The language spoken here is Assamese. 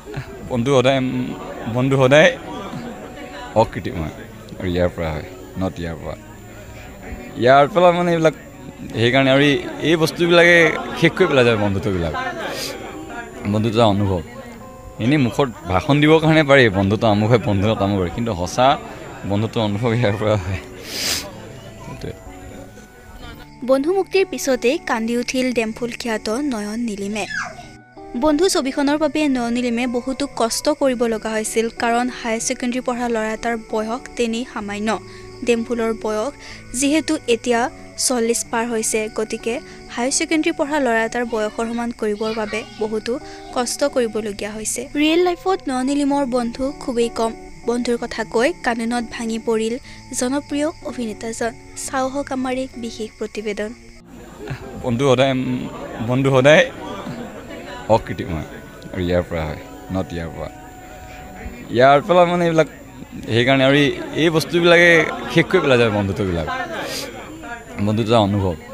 বন্ধু সদায় অকৃত্ৰিম হয় আৰু ইয়াৰ পৰা হয় নট ইয়াৰ পৰা মানে এইবিলাক সেইকাৰণে আৰু এই বস্তুবিলাকে শেষ কৰি পেলাই যায় বন্ধুত্ববিলাক বন্ধুত্ব অনুভৱ এনেই মুখত ভাষণ দিবৰ কাৰণে পাৰি বন্ধুত্ব আমুক হয় বন্ধুত্ব তামুক হয় কিন্তু সঁচা বন্ধুত্ব অনুভৱ ইয়াৰ পৰা হয় বন্ধু মুক্তিৰ পিছতেই কান্দি উঠিল ডেমফুল খ্যাত নয়ন নীলিমে বন্ধু ছবিখনৰ বাবে নায়ানিলিমে বহুতো কষ্ট কৰিব লগা হৈছিল কাৰণ হাই ছেকেণ্ডাৰী পঢ়া ল'ৰা এটাৰ বয়স তেনি সামান্য ডেমফুলৰ বয়স যিহেতু এতিয়া 40 পাৰ হৈছে গতিকে হাই ছেকেণ্ডাৰী পঢ়া ল'ৰা এটাৰ বয়সৰ সমান কৰিবৰ বাবে বহুতো কষ্ট কৰিবলগীয়া হৈছে ৰিয়েল লাইফত নায়ানিলিমৰ বন্ধু খুবেই কম বন্ধুৰ কথা কৈ কাননত ভাঙি পৰিল জনপ্ৰিয় অভিনেতাজন চাওহক আমাৰ এক বিশেষ প্ৰতিবেদন বন্ধু সদায় অকৃত্ৰিম হয় আৰু ইয়াৰ পৰা হয় নট ইয়াৰ পৰা মানে এইবিলাক সেইকাৰণে আৰু এই বস্তুবিলাকে শেষ কৰি পেলাই যায় বন্ধুত্ববিলাক বন্ধুত্ব অনুভৱ